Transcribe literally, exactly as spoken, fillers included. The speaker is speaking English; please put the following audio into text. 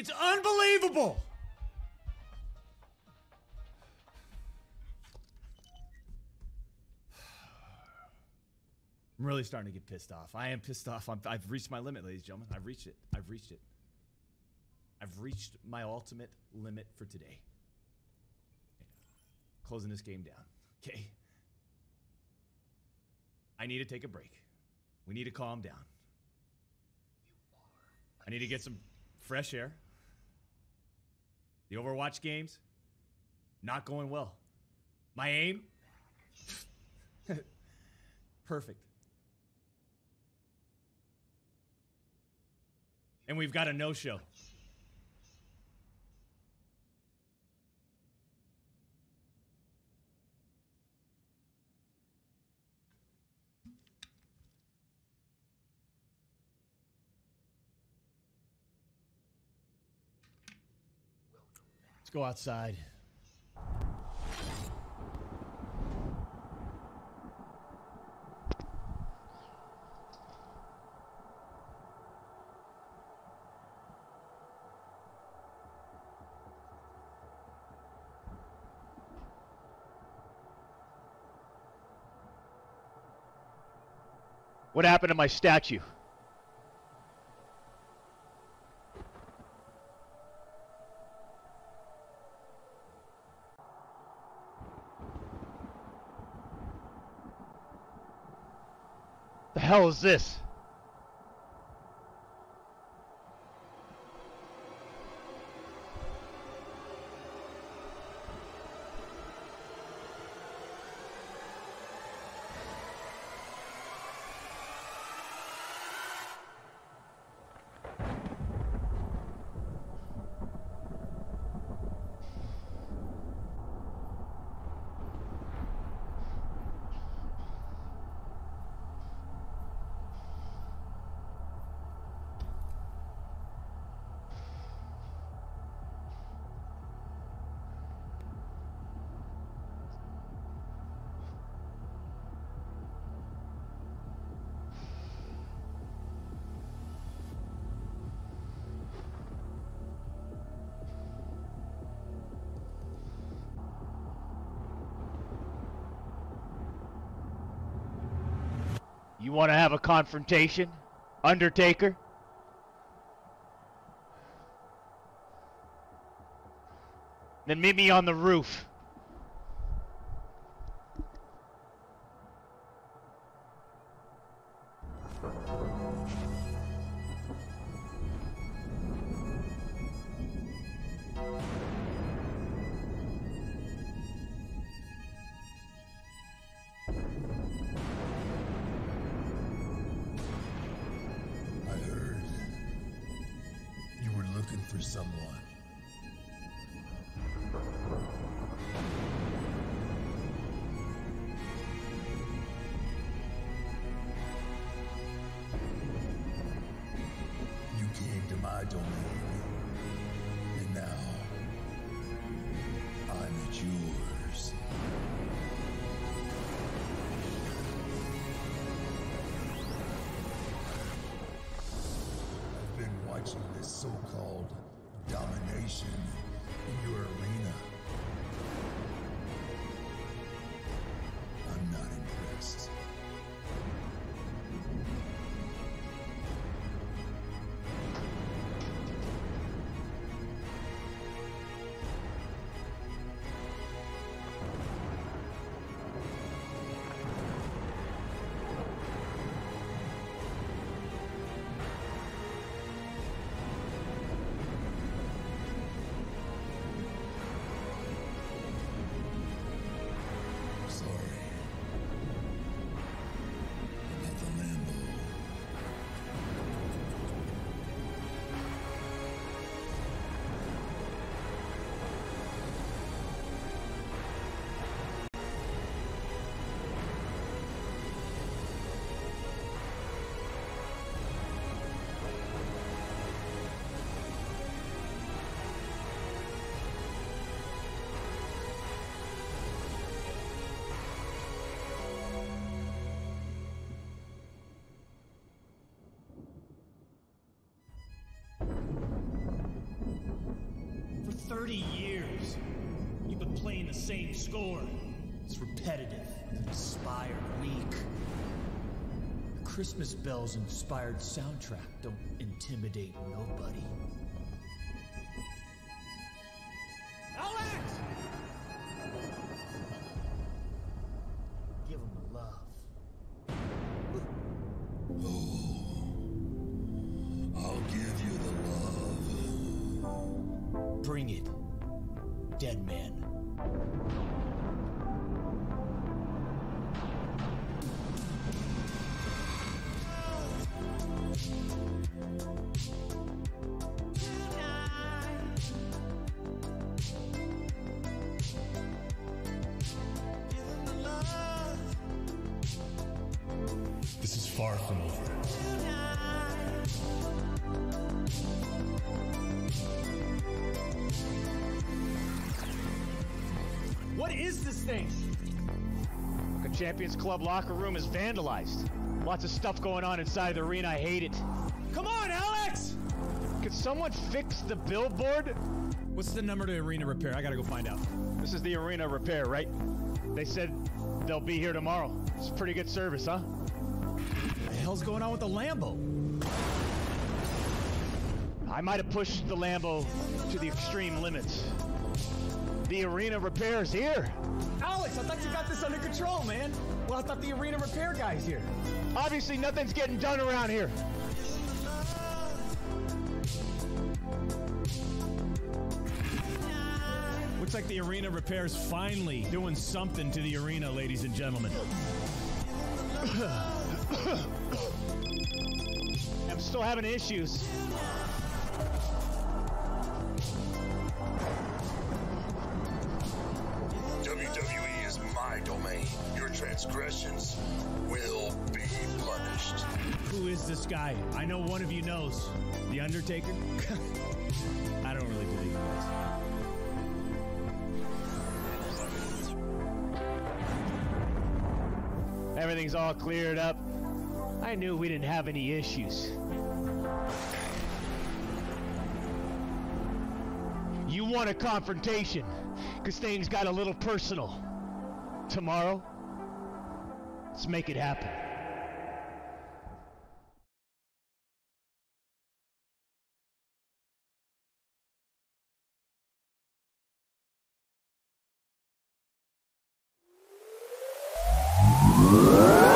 It's unbelievable. I'm really starting to get pissed off. I am pissed off. I'm, I've reached my limit, ladies and gentlemen. I've reached it. I've reached it. I've reached my ultimate limit for today. Closing this game down. Okay. I need to take a break. We need to calm down. I need to get some fresh air. The Overwatch games, not going well. My aim, perfect. And we've got a no-show. Let's go outside. What happened to my statue? The hell is this? You want to have a confrontation, Undertaker? Then meet me on the roof. For someone. You came to my domain, and now I'm at yours. I've been watching this so-called domination in your arena. I'm not impressed. the same score. It's repetitive, inspired, weak. The Christmas Bells-inspired soundtrack don't intimidate nobody. Alex! Give him the love. I'll give you the love. Bring it, dead man. This is far from over. What is this thing? The Champions Club locker room is vandalized. Lots of stuff going on inside the arena. I hate it. Come on, Alex! Could someone fix the billboard? What's the number to arena repair? I gotta go find out. This is the arena repair, right? They said they'll be here tomorrow. It's pretty good service, huh? What the hell's going on with the Lambo? I might have pushed the Lambo to the extreme limits. The arena repair is here. Alex, I thought you got this under control, man. Well, I thought the arena repair guy's here. Obviously, nothing's getting done around here. Looks like the arena repair's finally doing something to the arena, ladies and gentlemen. I'm still having issues. W W E is my domain. Your transgressions will be punished. Who is this guy? I know one of you knows. The Undertaker? I don't really believe this. Everything's all cleared up. I knew we didn't have any issues. You want a confrontation, because things got a little personal. Tomorrow, let's make it happen. Yeah.